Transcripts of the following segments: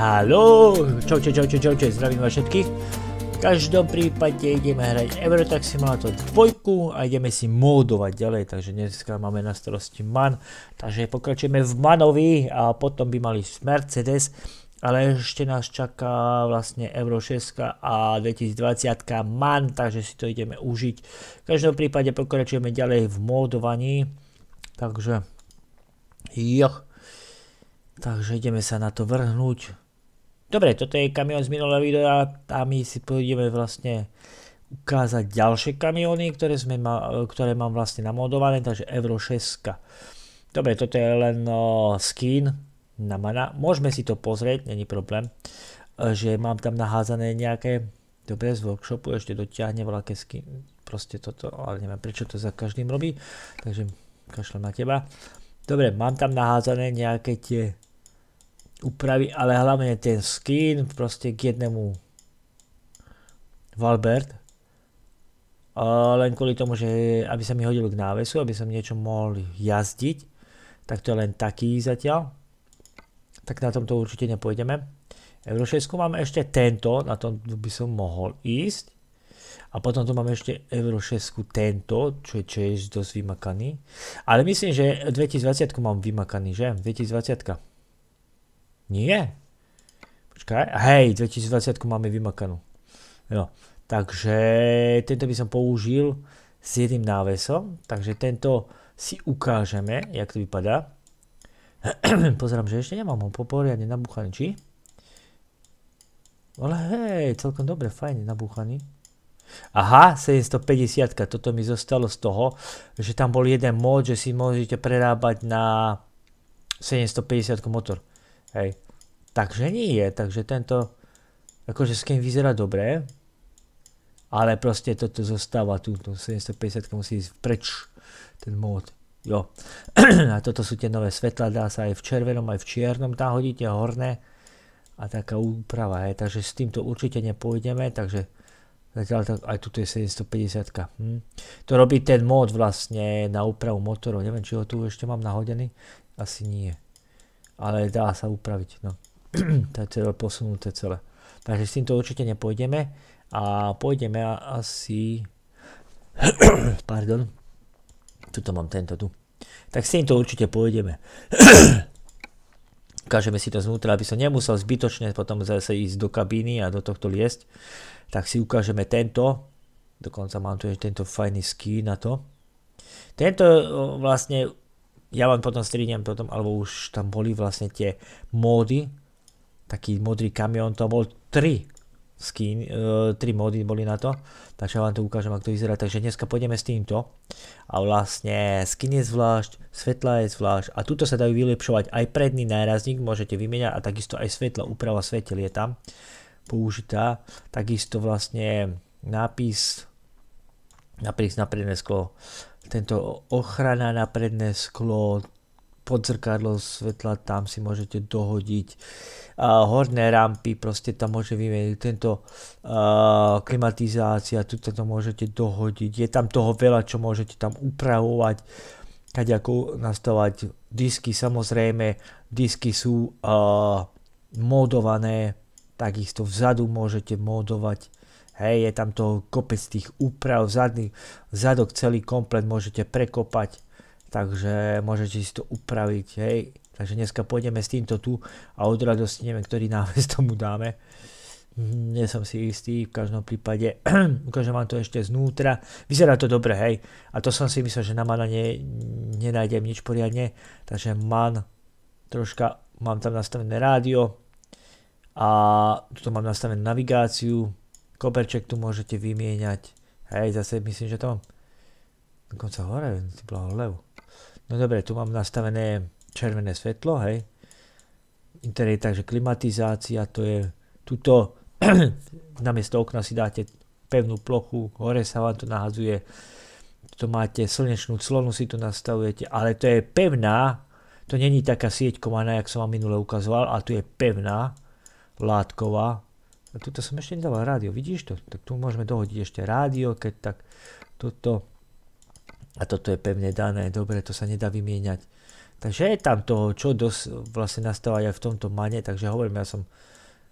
Haló, čaute, zdravím vás všetkých. V každom prípade ideme hrať Eurotrack Simulator 2 a ideme si módovať ďalej, takže dneska máme na starosti MAN, takže pokračujeme v MANovi a potom by mali Mercedes, ale ešte nás čaká vlastne Euro 6 a 2020 MAN, takže si to ideme užiť. V každom prípade pokračujeme ďalej v módovaní, takže takže ideme sa na to vrhnúť. Dobre, toto je kamión z minulého videa a my si pôjdeme vlastne ukázať ďalšie kamióny, ktoré mám vlastne namodované, takže Euro 6. Dobre, toto je len skin na MANa. Môžeme si to pozrieť, není problém, že mám tam naházané nejaké, dobre, z workshopu ešte dotiahne veľké skin, proste toto, ale neviem prečo to za každým robí, takže kašlem na teba. Dobre, mám tam naházané nejaké tie úpravy, ale hlavne ten skin proste k jednému Valbert. Len kvôli tomu, že aby sa mi hodil k návesu, aby som niečo mohol jazdiť, tak to je len taký zatiaľ. Tak na tomto určite nepôjdeme. Euro 6 mám ešte tento, na tom by som mohol ísť. A potom tu mám ešte Euro 6 tento, čo je dosť vymakaný. Ale myslím, že 2020 mám vymakaný, že? 2020. Nie. Počkaj. Hej, 2020 máme vymakanú. Jo. Takže tento by som použil s jedným návesom. Takže tento si ukážeme, jak to vypadá. Pozerám, že ešte nemám ho poriadne nabúchaný, či? Ale hej, celkom dobre, fajne nabúchaný. Aha, 750, toto mi zostalo z toho, že tam bol jeden mod, že si môžete prerábať na 750 motor. Hej, takže nie je, takže tento, akože skin vyzerá dobre, ale proste toto zostáva tu, 750 musí ísť preč, ten mod, jo. A toto sú tie nové svetla, dá sa aj v červenom, aj v čiernom, tam hodíte horné a taká úprava, hej, takže s týmto určite nepôjdeme, takže zatiaľ aj tuto je 750. To robí ten mod vlastne na úpravu motorov, neviem, či ho tu ešte mám nahodený, asi nie. Ale dá sa upraviť, no. To je celé posunuté celé. Takže s týmto určite nepôjdeme a pôjdeme asi pardon, tuto mám tento tu. Tak s týmto určite pôjdeme. Ukážeme si to znútra, aby som nemusel zbytočne potom zase ísť do kabíny a do tohto liesť. Tak si ukážeme tento. Dokonca mám tu ešte tento fajný skin na to. Tento vlastne ja vám potom strihnem potom, alebo už tam boli vlastne tie módy, taký modrý kamión, to bol 3 módy boli na to, takže ja vám to ukážem, ako to vyzerá, takže dneska pôjdeme s týmto a vlastne skin je zvlášť, svetla je zvlášť a tuto sa dajú vylepšovať aj predný nárazník, môžete vymeniať a takisto aj svetla, úprava svetel je tam použitá, takisto vlastne nápis na predné sklo, tento ochrana na predné sklo, podzrkadlo svetla, tam si môžete dohodiť, horné rampy, proste tam môže vymeniť, tento klimatizácia, tu to môžete dohodiť, je tam toho veľa, čo môžete tam upravovať, ako nastavovať disky, samozrejme, disky sú módované, takisto vzadu môžete módovať. Hej, je tam toho kopec tých úprav, zadok celý komplet môžete prekopať, takže môžete si to upraviť, hej. Takže dneska pôjdeme s týmto tu a od radosti neviem, ktorý náves tomu dáme. Nie som si istý, v každom prípade ukážem vám to ešte znútra. Vyzerá to dobre, hej. A to som si myslel, že na MANa nenájdem nič poriadne, takže MAN, troška mám tam nastavené rádio a tu mám nastavenú navigáciu. Koberček tu môžete vymieňať. Hej, zase myslím, že to mám dokonca hore, ty blaholev. No dobre, tu mám nastavené červené svetlo, hej. Interiér, takže klimatizácia, to je tuto, namiesto okna si dáte pevnú plochu, hore sa vám to nahadzuje. Tu máte slnečnú clonu, si tu nastavujete, ale to je pevná, to není taká sieťkovaná, jak som vám minule ukazoval, ale tu je pevná, látková. A tuto som ešte nedával rádio, vidíš to? Tak tu môžeme dohodiť ešte rádio, keď tak toto. A toto je pevne dané, dobre, to sa nedá vymieňať. Takže je tam toho, čo dosť vlastne nastáva aj v tomto MANe, takže hovorím, ja som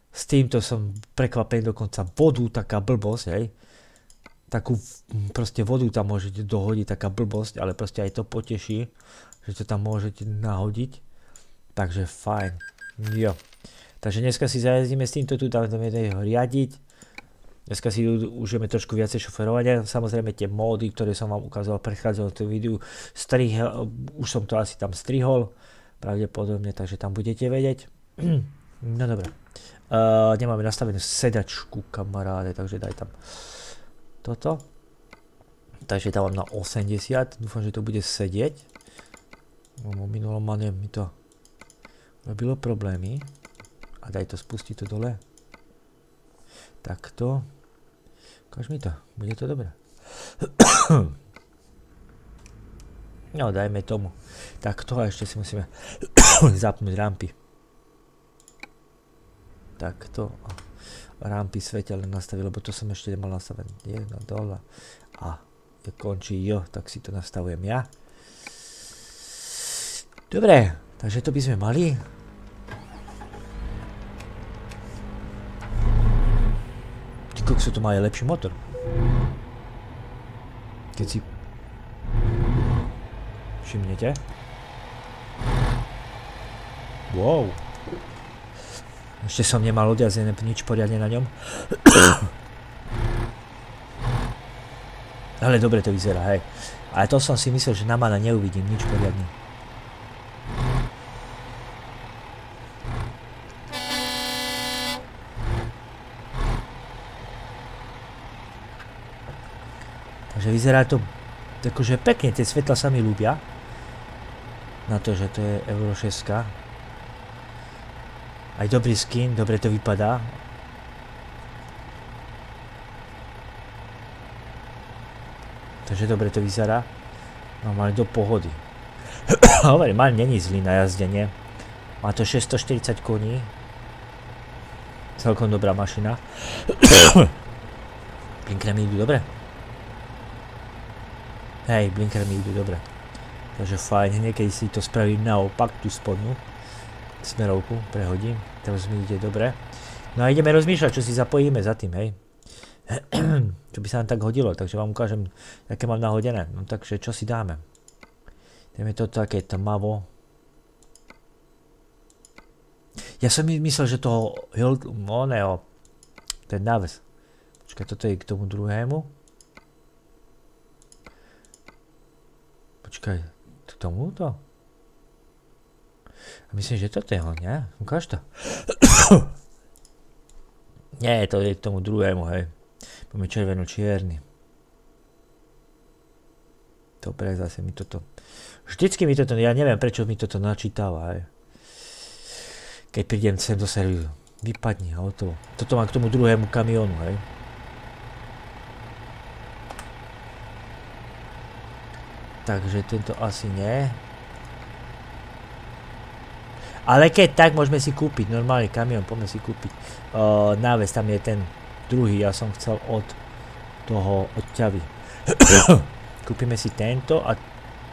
S týmto som prekvapený, dokonca vodu, taká blbosť, hej. Takú proste vodu tam môžete dohodiť, taká blbosť, ale proste aj to poteší, že to tam môžete nahodiť. Takže fajn. Jo. Takže dneska si zajazdíme s týmto tu, dáme ho riadiť. Dneska si užijeme trošku viacej šoferovania. Samozrejme tie módy, ktoré som vám ukázal v predchádzajúcom videu, už som to asi tam strihol. Pravdepodobne, takže tam budete vedieť. No dobré. Nemáme nastavenú sedačku, kamaráde, takže daj tam toto. Takže dávam na 80, dúfam, že to bude sedieť. Minulom mane mi to robilo problémy. A daj to, spustiť to dole. Takto. Ukáž mi to, bude to dobré. No, dajme tomu. Takto a ešte si musíme zapnúť rampy. Takto. Rampy svetelné nastavil, lebo to som ešte nemal nastavené. Jedna dole. A končí jo, tak si to nastavujem ja. Dobre, takže to by sme mali. Ty kokso, to má aj lepší motor. Keď si všimnete. Wow. Ešte som nemal odjazdené nič poriadne na ňom. Ale dobre to vyzerá, hej. Ale to som si myslel, že na mana neuvidím nič poriadne. Takže vyzerá to akože pekne, tie svetla sa mi ľúbia. Na to, že to je Euro 6. Aj dobrý skin, dobre to vypadá. Takže dobre to vyzerá. Normálne do pohody. Hovorím, ale není zlý na jazdenie. Má to 640 koní. Celkom dobrá mašina. Blinker mi idú dobre. Hej, blinker mi idú dobre. Takže fajn, niekedy si to spravím naopak, tú spodnú smerovku prehodím, teraz mi ide dobre. No a ideme rozmýšľať, čo si zapojíme za tým, hej. Čo by sa nám tak hodilo, takže vám ukážem, aké mám nahodené. No takže, čo si dáme? Dáme to také tmavo. Ja som myslel, že to ten náves. Počkaj, toto je k tomu druhému. Počkaj, k tomuto? Myslím, že toto je ho, nie? Ukáž to. Nie, to je k tomu druhému, hej. Poďme červeno-čierny. Dobre, zase mi toto... Vždycky mi toto, ja neviem, prečo mi toto načítava, hej. Keď prídem sem do servisu. Vypadni a hotovo. Toto mám k tomu druhému kamionu, hej. Takže tento asi nie. Ale keď tak, môžeme si kúpiť normálny kamión, poďme si kúpiť náves, tam je ten druhý, ja som chcel od toho odťavy. Kúpime si tento a...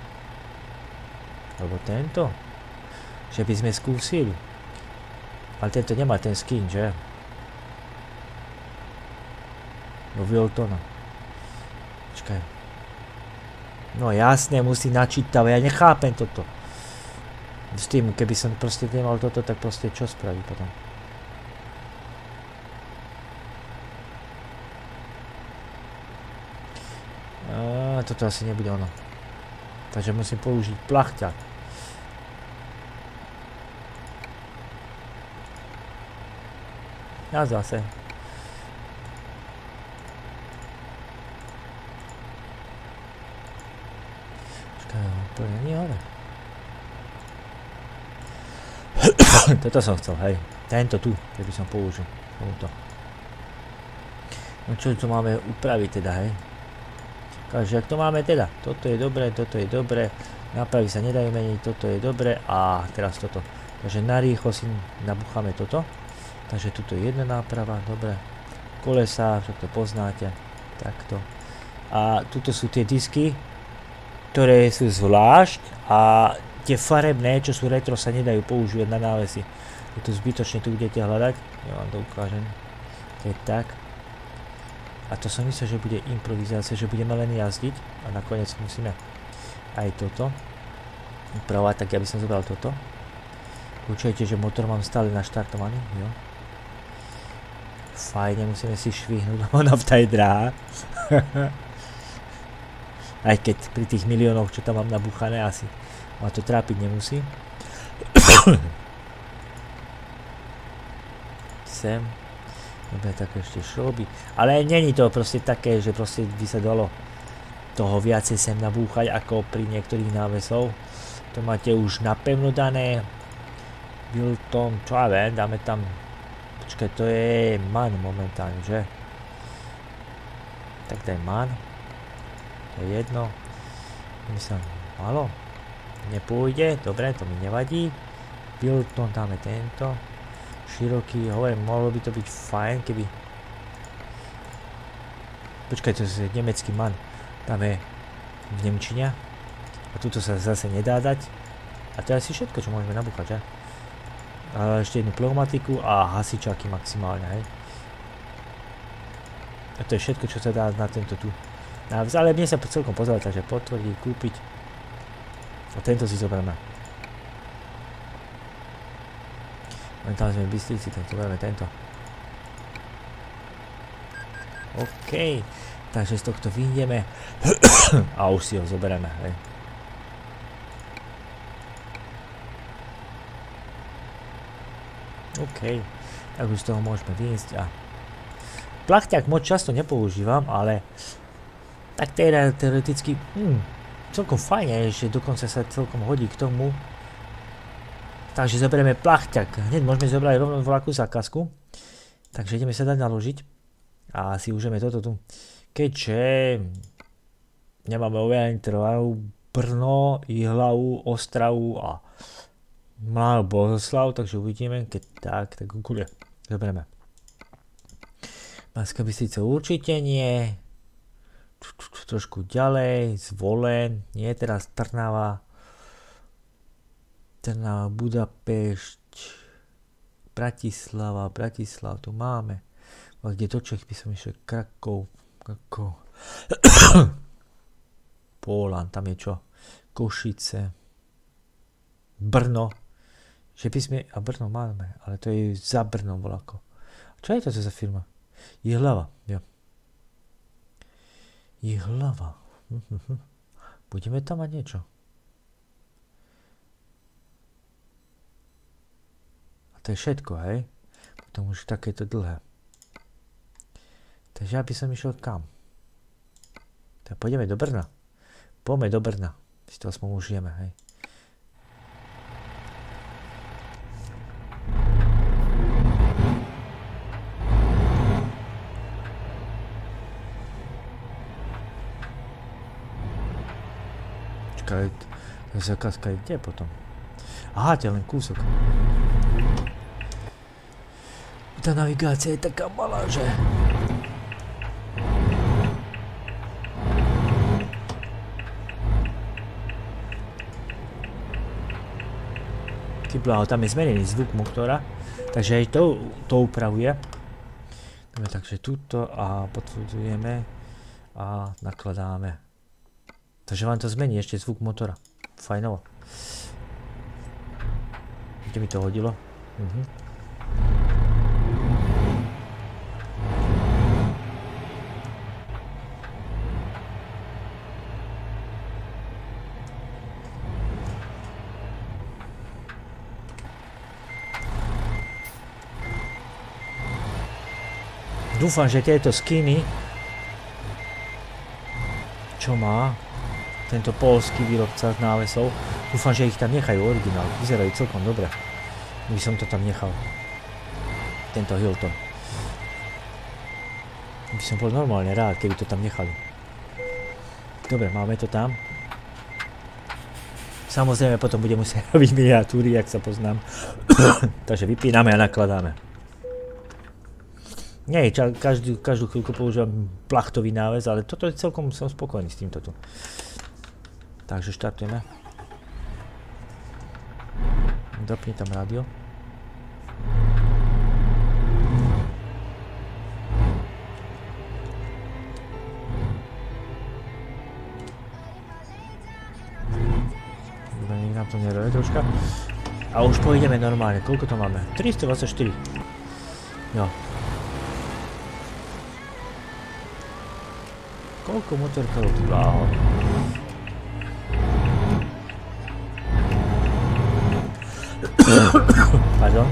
Alebo tento? Že by sme skúsili. Ale tento nemá ten skin, že? No Wiltona. Počkaj. No jasne, musí načítavať, ja nechápem toto. S tým, keby som proste nemal toto, tak proste čo spraví potom? Toto asi nebude ono. Takže musím použiť plachťak. A zase. Počkaj, úplne nie hore. Toto som chcel, hej. Tento tu, keby som použil. Tomuto. No čo tu máme upraviť teda, hej. Takže ak to máme teda, toto je dobré, nápravy sa nedajú meniť, toto je dobré a teraz toto. Takže narýchlo si nabúchame toto. Takže tuto je jedna náprava, dobre. Kolesa, však to poznáte. Takto. A tuto sú tie disky, ktoré sú zvlášť a tie farebné, čo sú retro, sa nedajú používať na návesy. Tu zbytočne tu budete hľadať. Ja vám to ukážem. To je tak. A to som myslel, že bude improvizácia, že budeme len jazdiť. A nakoniec musíme aj toto upravovať, tak ja by som zobral toto. Počujete, že motor mám stále naštartovaný, jo. Fajne, musíme si švihnúť, lebo nafta je drahá. Aj keď pri tých miliónoch, čo tam mám nabúchané, asi ma to trápiť nemusí. Sem. Dobre, tak ešte šroby. Ale není to proste také, že proste by sa dalo toho viacej sem nabúchať, ako pri niektorých návesov. To máte už napevno dané. Bilton, čo ja viem, dáme tam... Počkaj, to je man momentálne, že? Tak daj man. To je jedno. My sa malo. Nepôjde, dobre, to mi nevadí. Bilton dáme tento. Široký, hovorím, mohlo by to byť fajn, keby... Počkaj, to je nemecký man. Dáme v nemčine. A tuto sa zase nedá dať. A to je asi všetko, čo môžeme nabúchať, že? A ešte jednu pneumatiku a hasičáky maximálne, hej. A to je všetko, čo sa dá na tento tu. Ale mne sa celkom pozerať, takže potvrdiť, kúpiť. A tento si zoberieme. Momentálne sme v Bystrici, tak zoberieme tento. OK. Takže z tohto vyjdeme. A už si ho zoberieme, hej. OK, tak už z toho môžeme vyjsť a... Plachťák moc často nepoužívam, ale... Tak teoreticky... celkom fajne, že dokonca sa celkom hodí k tomu. Takže zoberieme plachťák. Hneď môžeme zobrať rovno veľkú zákazku. Takže ideme sa dať naložiť. A si užijeme toto tu. Keďže... Nemáme oveľa trvajú Brno, Jihlavu, Ostravu a... Mladý Bohoslav, takže uvidíme, keď tak ukúle. Zoberieme. Banská Bystrica určite nie. Trošku ďalej, Zvolen, nie teraz Trnava, Budapešť, Bratislav, tu máme. A kde do Čech by som išiel? Krakov. Polan, tam je čo? Košice, Brno. Že by sme, a Brno máme, ale to je za Brnom voľako. Čo je to za firma? Jihlava, jo. Jihlava. Budeme tam mať niečo. A to je všetko, hej? Potom už takéto dlhé. Takže ja by som išiel kam? Tak pôjdeme do Brna. Poďme do Brna. Si to aspoň užijeme, hej. Tá zákazka je kde potom? Aha, to je len kúsok. Tá navigácia je taká malá, že... Kybláho, tam je zmenený zvuk motora, takže aj to upravuje. Takže túto a potvrdzujeme a nakladáme. Takže vám to zmení ešte zvuk motora. Fajnovo. Kde mi to hodilo? Dúfam, že tieto skiny, čo má tento poľský výrobca z návesov, dúfam, že ich tam nechajú originál. Vyzerajú celkom dobre. By som to tam nechal. Tento Hilton. By som bol normálne rád, keby to tam nechali. Dobre, máme to tam. Samozrejme, potom budem musieť robiť miniatúry, jak sa poznám. Takže vypíname a nakladáme. Nie, každú chvíľku používam plachtový náves, ale toto je celkom, som spokojný s týmto tu. Takže štartujeme. Dopni tam rádio. aspoň troška. A už pôjdeme normálne. Koľko to máme? 324. Jo. Koľko motorkov tu bláho? Pardon.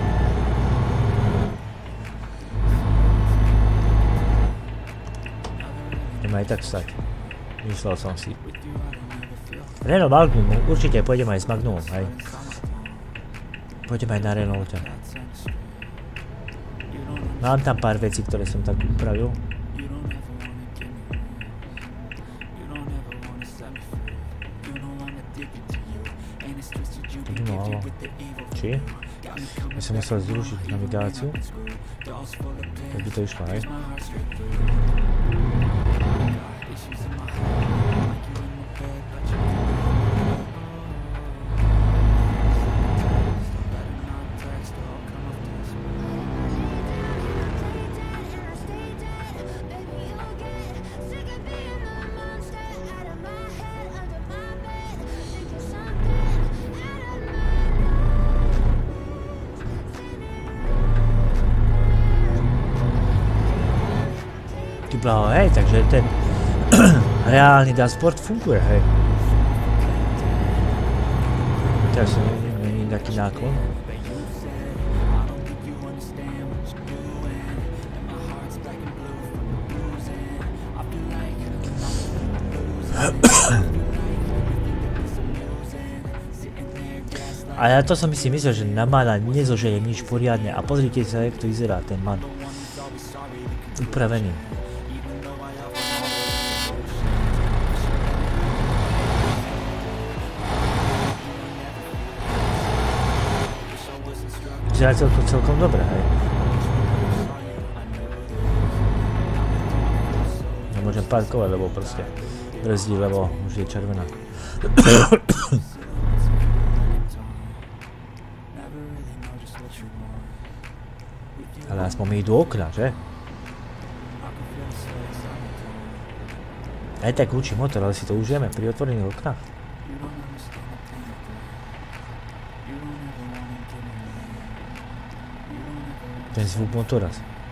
Ideme aj tak stať. Myslel som si. Renault Magnum, určite pôjdem aj s Magnumom, hej. Pôjdem aj na Renaulta. Mám tam pár vecí, ktoré som tak upravil. No, ale... Či? Ja som musel zrušiť navigáciu. Tak by to išlo, hej? Hej, takže ten reálny dashboard funguje, hej. Teraz sa není taký náklon. A ja to som si myslel, že na mana nezožejem nič poriadne a pozrite sa, jak to vyzerá ten man. Upravený. Vyzerá to celkom dobre, hej. Nemôžem parkovať, lebo proste brzdí, lebo už je červená. Ale aspoň mi idú okna, že? Aj tak učí motor, ale si to užijeme pri otvorených oknách. Ten zvuk motora.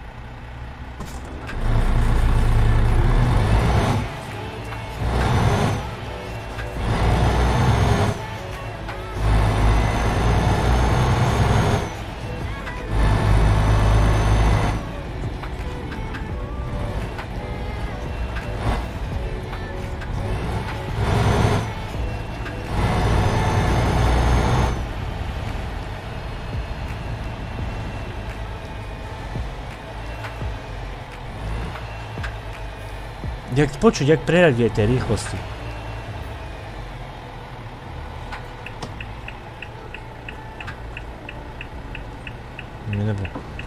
Jak počuť, jak preraďuje tej rýchlosti. Nebo.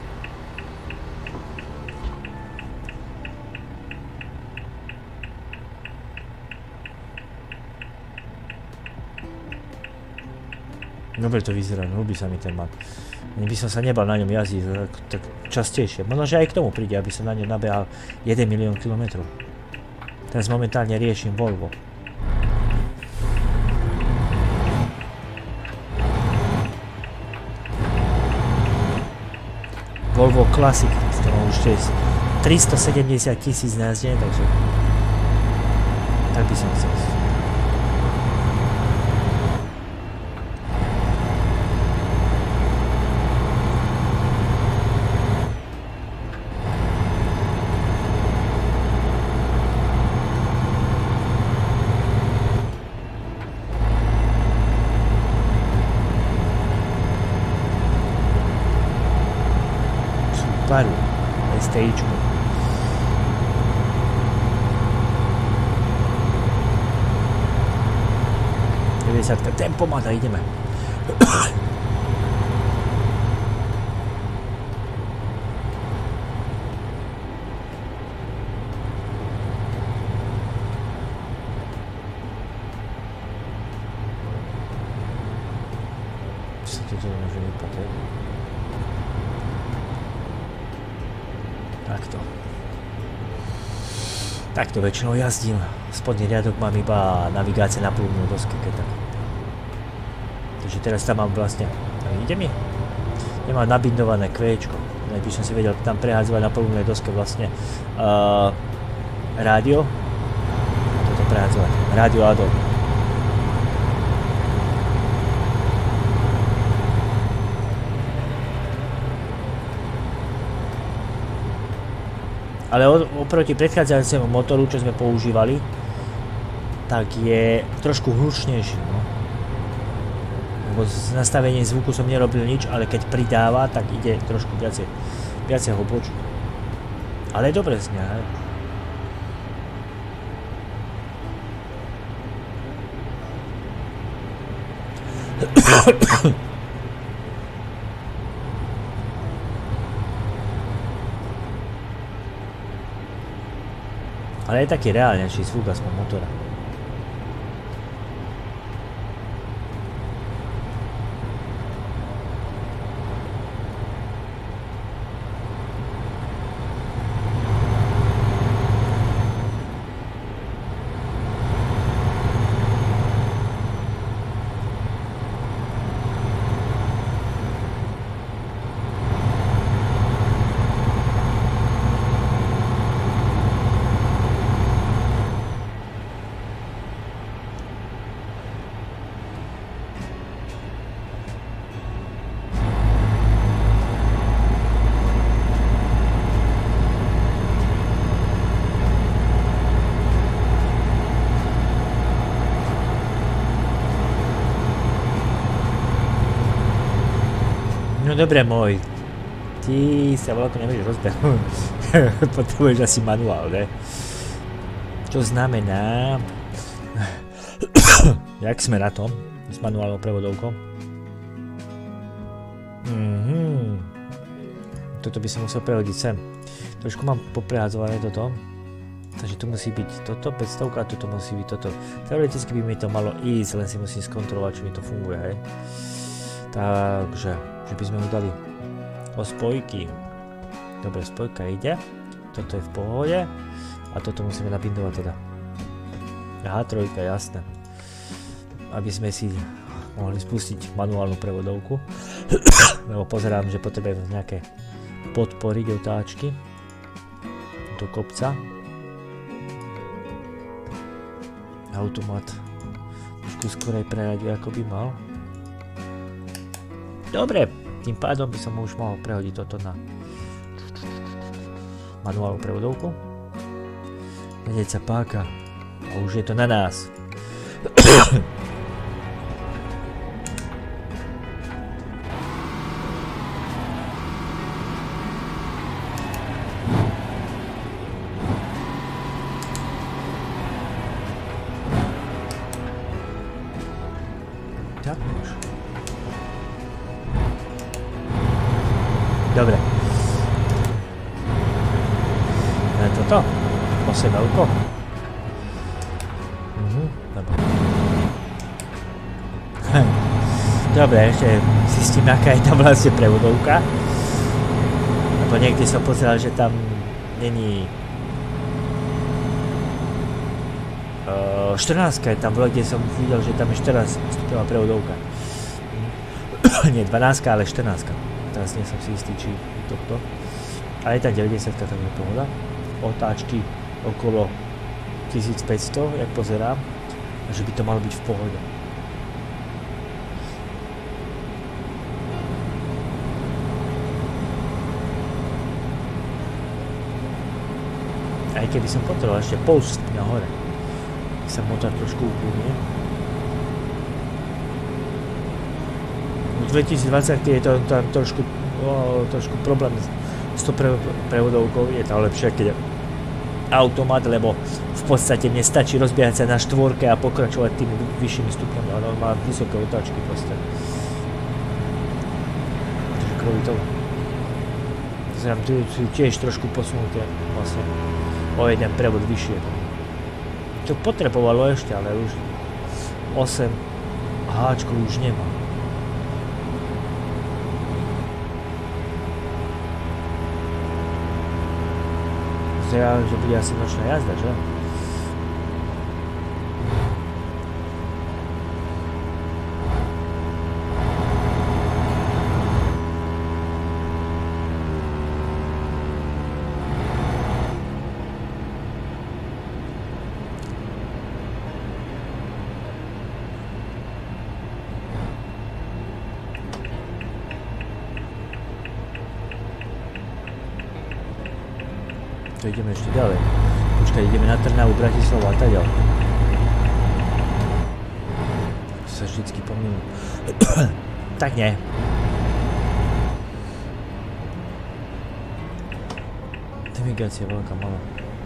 Dobre to vyzerá, ľúbi sa mi ten mat. By som sa nebal na ňom jazdiť tak častejšie. Možno, že aj k tomu príde, aby som na ňom nabehal 1 milión kilometrov. Teraz momentálne riešim Volvo. Volvo Classic, z toho už je 370 000 najazdené, takže tak by som chcel. Subaru STIčku. Tempomat a ideme. Čo sa toto môže vypadať? Takto väčšinou jazdím. Spodný riadok mám iba navigácie na plúvnu dosky, keď tak. Takže teraz tam mám vlastne, ide mi? Nemám nabindované kvéčko. Inak by som si vedel tam prehádzovať na polumnej doske vlastne rádio. Toto prehádzovať. Rádio Adol. Ale oproti predchádzajúcemu motoru, čo sme používali, tak je trošku hlučnejší. No. Lebo z nastavení zvuku som nerobil nič, ale keď pridáva, tak ide trošku viacej ho počuť. Ale je dobre znie, hej. Ale je taký reálnejší zvuk aspoň motora. No dobre môj, ty sa veľko nevieš rozbehnúť, potrebuješ asi manuál, ne? Čo znamená, jak sme na tom s manuálnou prevodovkou? Toto by som musel prehodiť sem. Trošku mám poprehádzované toto. Takže tu musí byť toto 500 a toto musí byť toto. Teoreticky by mi to malo ísť, len si musím skontrolovať, či mi to funguje, hej. Takže, že by sme ho dali o spojky. Dobre, spojka ide. Toto je v pohode. A toto musíme nabindovať teda. Aha, trojka, jasné. Aby sme si mohli spustiť manuálnu prevodovku. Lebo pozerám, že potrebujem nejaké podporiť otáčky do kopca. Automat trošku skorej preradiu, ako by mal. Dobre, tým pádom by som už mohol prehodiť toto na manuálnu prevodovku. Hneď sa páka a už je to na nás. Tak už. Dobre. A toto? 8 veľko? Dobre. Dobre, ešte zistím, aká je tam vlastne prevodovka. Lebo niekde som pozeral, že tam není 14 je tam, kde som videl, že tam je 14 stupňová prevodovka. Nie 12, ale 14. Teraz nie som si istý, či toto. Ale je tá 90, tak je pohoda. Otáčky okolo 1500, jak pozerám. A že by to malo byť v pohode. Aj keby som potreboval ešte pol stupňa hore, sa motor trošku upúnie. V 2020 je to tam trošku problém s tou prevodovkou. Je to lepšie, keď je automat, lebo v podstate mne stačí rozbiehať sa na štvorke a pokračovať tými vyššími stupňami, ale on má vysoké otáčky proste. Takže kvôli tomu. Znám, tu tiež trošku posunuté vlastne o jeden prevod vyššie. To potrebovalo ešte, ale už 8 háčkov už nemá. Zrejme, že bude asi nočná jazda, že? To ideme ešte ďalej. Počkaj, ideme na Trnavu, Bratislavu a tak ďalej. Sa vždycky pomýlim. Tak nie. Navigácia veľká, malá.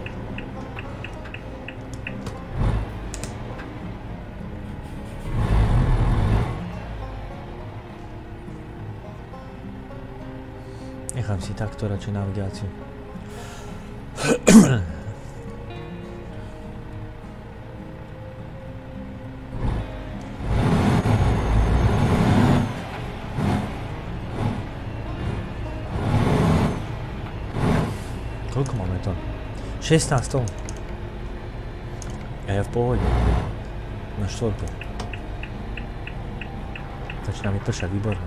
Nechám si takto radšej navigáciu. Koľko máme to? 16 tón. A ja v pohode. Na štvorku. Začína mi pršať, výborné.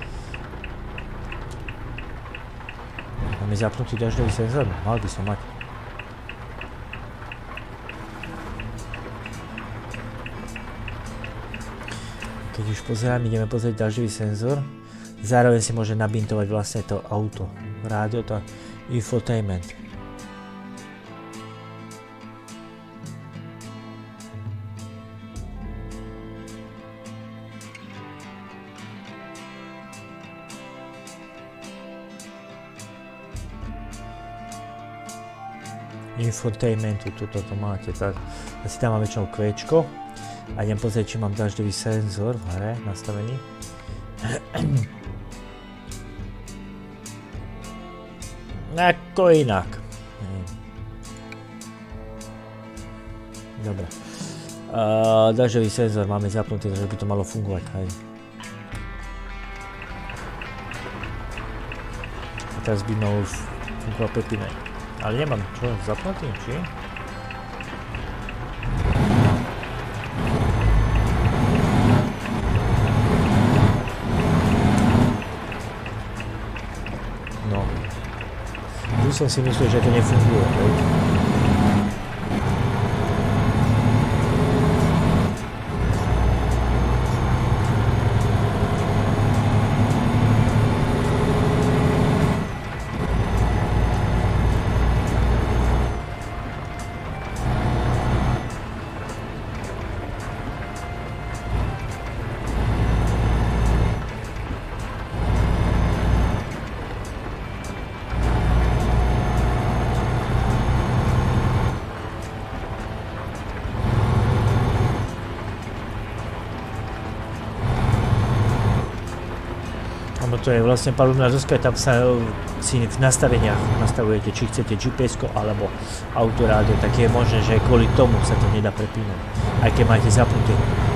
Máme zapnutý dažďový senzor? Mal by som mať. Keď už pozerám, ideme pozrieť dažďový senzor. Zároveň si môže nabintovať vlastne to auto. Rádio, to infotainment. Infotainmentu, toto to máte, tak ja si tam mám väčšinou kvéčko a idem pozrieť, či mám dažďový senzor v hre nastavený. Ako inak. Dobre. Dažďový senzor máme zapnutý, takže by to malo fungovať. Hej. A teraz by mal už fungovať pekne. Ale nemám čo zapnutý, či? No. Tu som si myslel, že to nefunguje. To je vlastne palubná zoska, tam sa si v nastaveniach nastavujete, či chcete GPS-ko alebo autorádio, tak je možné, že kvôli tomu sa to nedá prepínať, aj keď máte zapnuté.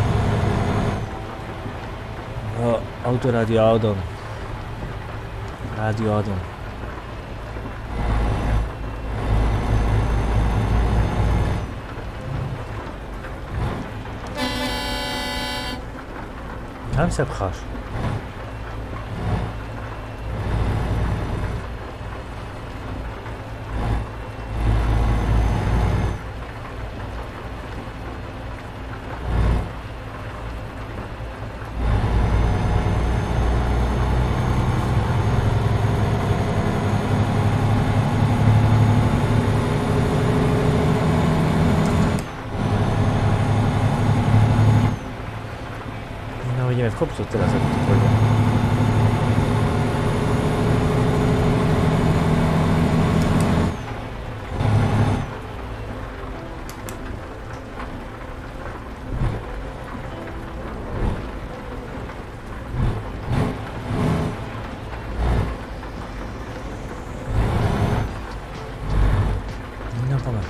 Autorádio Audon. Rádio Audon. Kam sa pcháš? Kopcu teraz, ako to pôjde. No, pomer.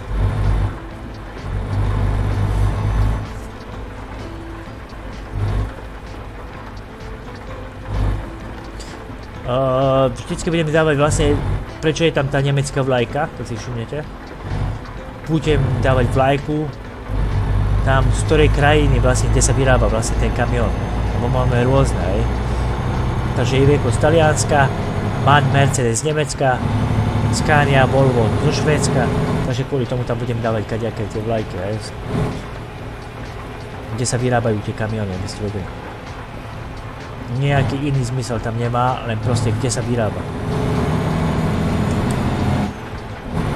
Vždycky budem dávať vlastne, prečo je tam tá nemecká vlajka, to si všimnete. Budem dávať vlajku tam, z ktorej krajiny vlastne, kde sa vyrába vlastne ten kamión. Lebo máme rôzne, hej. Takže Iveco z Talianska, MAN Mercedes z Nemecka, Scania, Volvo zo Švédska, takže kvôli tomu tam budem dávať kadejaké tie vlajky, hej. Kde sa vyrábajú tie kamióny, aby ste vedeli. Nejaký iný zmysel tam nemá, len proste kde sa vyrába.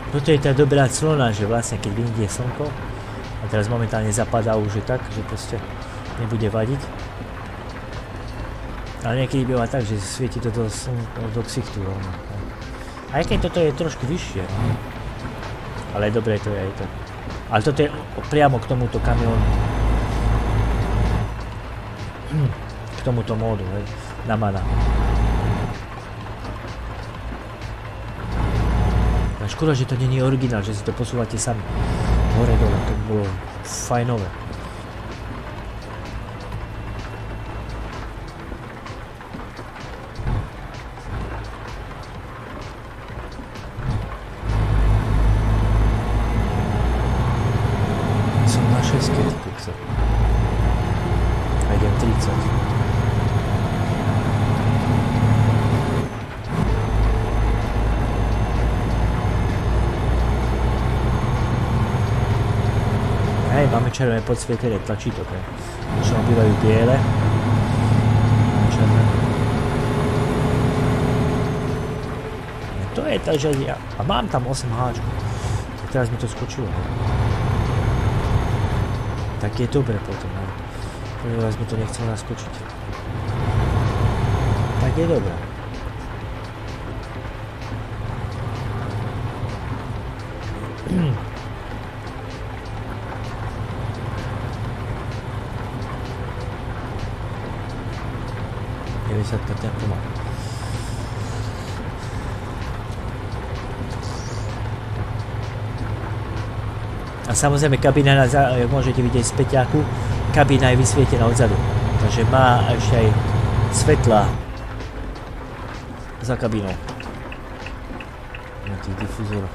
Toto je tá dobrá clona, že vlastne keď vyjde slnko, a teraz momentálne zapadá už tak, že proste nebude vadiť. Ale niekedy býva tak, že svieti to do ksichtu rovno. Aj keď toto je trošku vyššie. Ale dobre to je aj to. Ale toto je priamo k tomuto kamionu. K tomuto módu, hej. Na mana. Škoda, že to nie je originál, že si to posúvate sami. Hore dole, to by bolo fajnové. Som na 6, keď chcem. A idem 30. Hej, máme červené podsvietené tlačítok, hej. Väčšinou bývajú biele. Červené. To je tá, že ja... A mám tam 8 háčkov. Teraz mi to skočilo, hej. Tak je dobre potom, hej. Teraz mi to nechcelo naskočiť. Tak je dobre. Tempo má. A samozrejme kabína, môžete vidieť z peťáku, kabína je vysvietená odzadu. Takže má ešte aj svetla za kabínou. Na tých difúzoroch.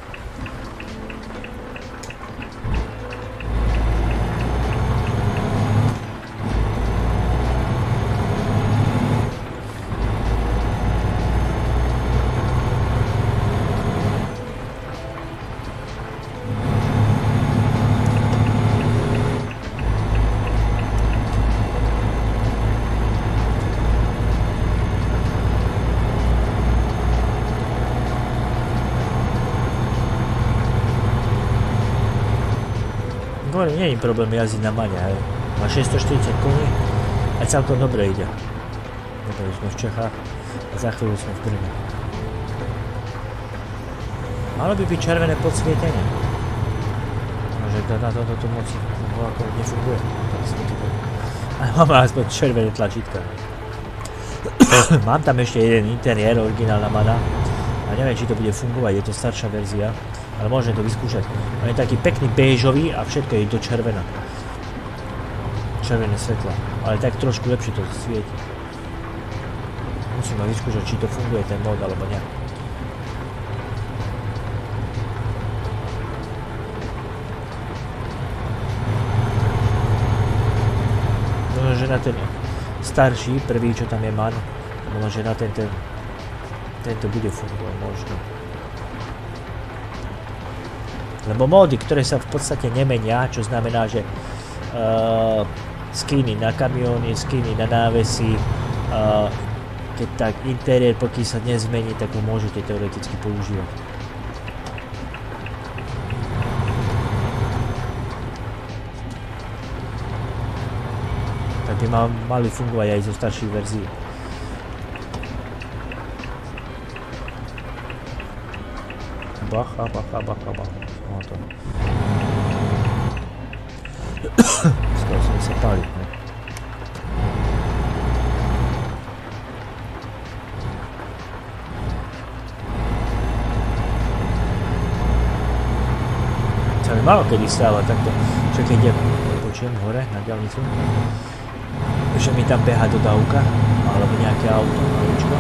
Nie je problém jazdiť na mane, hej. Má 640 koní a celkom dobre ide. Dobre, sme v Čechách a za chvíľu sme v Brne. Malo by byť červené podsvietenie. Môže na toto moc ako nefunguje. Ale máme aspoň červené tlačítka. Mám tam ešte jeden interiér, originálna mana. A neviem, či to bude fungovať, je to staršia verzia. Ale môžem to vyskúšať. On je taký pekný béžový a všetko je do červená. Červené svetla. Ale tak trošku lepšie to svieti. Musíme vyskúšať, či to funguje ten mod, alebo nie. Možno, že na ten starší, prvý, čo tam je man, možno, že na tento bude fungovať, možno. Lebo módy, ktoré sa v podstate nemenia, čo znamená, že skiny na kamióny, skiny na návesy, keď tak interiér, pokým sa nezmení, tak ho môžete teoreticky používať. Tak by mali fungovať aj zo starších verzií. Bacha. Skoro som sa páliť, ne? Sa mi málo kedy stáva takto, čo keď idem, počujem hore na diaľnicu, že mi tam beha dodávka, alebo nejaké auto, aučko.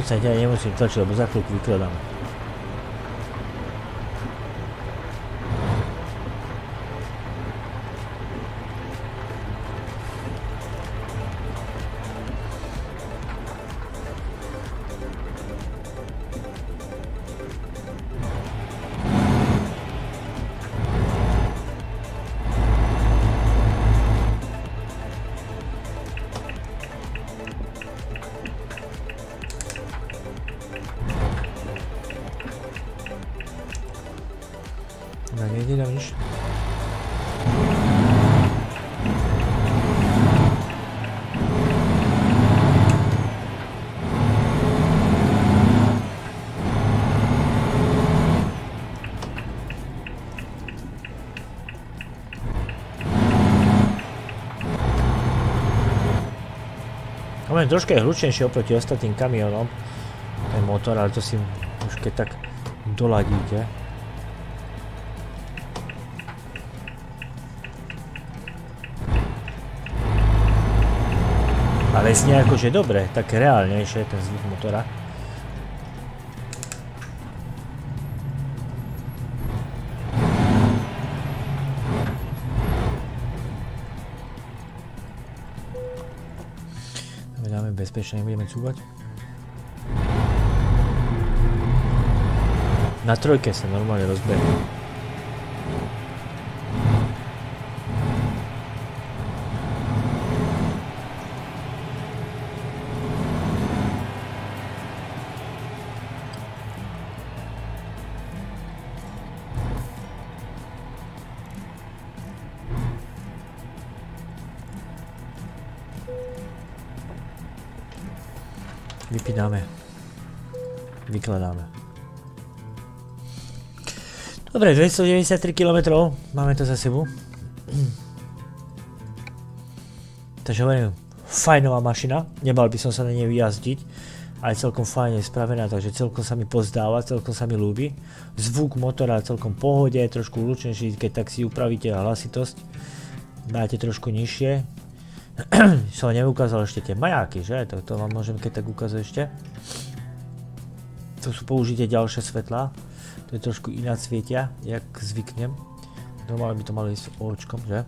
podstate ja nemusím tlačiť, lebo za chvíľku vykladáme. No nejde tam nič. Moment, troška je hlučnejšie oproti ostatným kamionom. Ten motor, ale to si už keď tak doladíte. Ale znie akože dobre, také reálnejšie ten zvuk motora. Dáme bezpečne, nebudeme cúvať. Na trojke sa normálne rozbehne. Vypíname. Vykladáme. Dobre, 293 km, máme to za sebou. Takže hovorím, fajnová mašina, nebal by som sa na nej vyjazdiť, ale celkom fajne spravená, takže celkom sa mi pozdáva, celkom sa mi ľúbi. Zvuk motora celkom pohode, trošku hlučnejší, keď tak si upravíte hlasitosť, dáte trošku nižšie. Som neukázal ešte tie majáky, že? To vám môžem keď tak ukázať ešte. To sú použite ďalšie svetlá. To je trošku iná svietia, jak zvyknem. Normálne by to malo ísť očkom, že?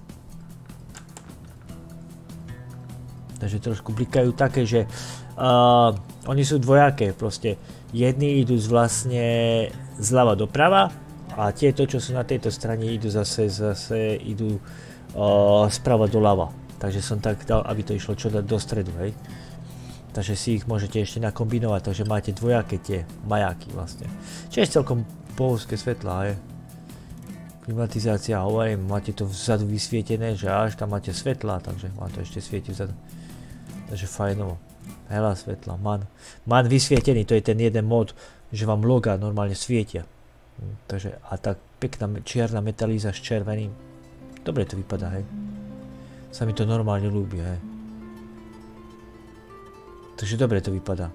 Takže trošku blikajú také, že oni sú dvojaké, proste. Jedni idú vlastne zľava doprava a tieto, čo sú na tejto strane, idú zase idú sprava doľava. Takže som tak dal, aby to išlo čo dať do stredu, hej. Takže si ich môžete ešte nakombinovať, takže máte dvojaké tie majáky vlastne. Čiže je celkom bohovské svetlá, hej. Klimatizácia, hovorím, máte to vzadu vysvietené, že až tam máte svetlá, takže vám to ešte svieti vzadu. Takže fajnovo. Veľa svetla, man vysvietený, to je ten jeden mod, že vám loga normálne svietia. Takže a tak pekná čierna metalíza s červeným. Dobre to vypadá, hej. Sa mi to normálne ľúbi, hej. Takže dobre to vypadá.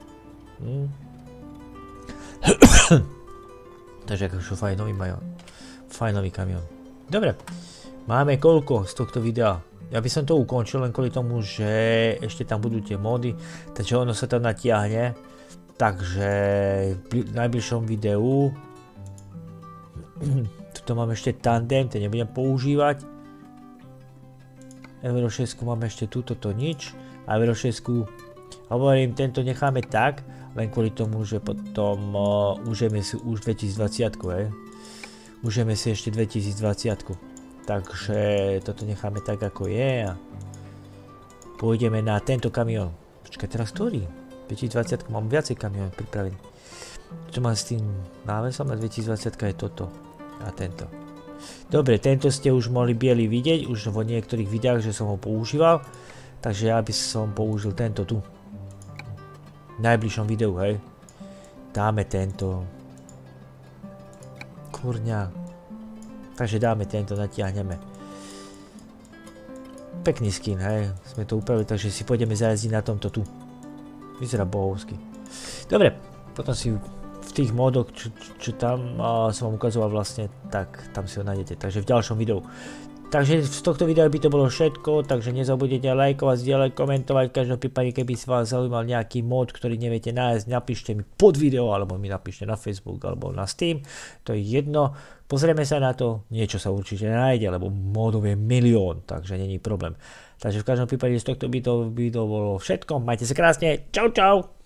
Takže akože fajnový kamión. Dobre, máme koľko z tohto videa? Ja by som to ukončil len kvôli tomu, že ešte tam budú tie mody, takže ono sa tam natiahne. Takže v najbližšom videu tuto mám ešte tandem, ten nebudem používať. Euro 6 máme ešte túto, to nič. A Euro 6, hovorím, tento necháme tak, len kvôli tomu, že potom užijeme si už 2020, hej. Užijeme si ešte 2020. Takže toto necháme tak, ako je a pôjdeme na tento kamión. Počkaj, teraz ktorý? 2020 mám viacej kamión pripravený. Čo mám s tým návesom na 2020 je toto a tento. Dobre, tento ste už mohli biely vidieť, už vo niektorých videách, že som ho používal. Takže ja by som použil tento tu. V najbližšom videu, hej. Dáme tento. Kurňa. Takže dáme tento, natiahneme. Pekný skin, hej. Sme to upravili, takže si pôjdeme zajazdiť na tomto tu. Vyzerá bohovsky. Dobre, potom si v tých módoch, čo tam som vám ukazoval vlastne, tak tam si ho nájdete. Takže v ďalšom videu Takže z tohto videa by to bolo všetko, takže nezabudnite lajkovať, zdieľať, komentovať. V každom prípade, keby sa vás zaujímal nejaký mod, ktorý neviete nájsť, napíšte mi pod video, alebo mi napíšte na Facebook, alebo na Steam. To je jedno. Pozrieme sa na to, niečo sa určite nájde, lebo modov je milión, takže není problém. Takže v každom prípade z tohto by to bolo všetko. Majte sa krásne, čau čau!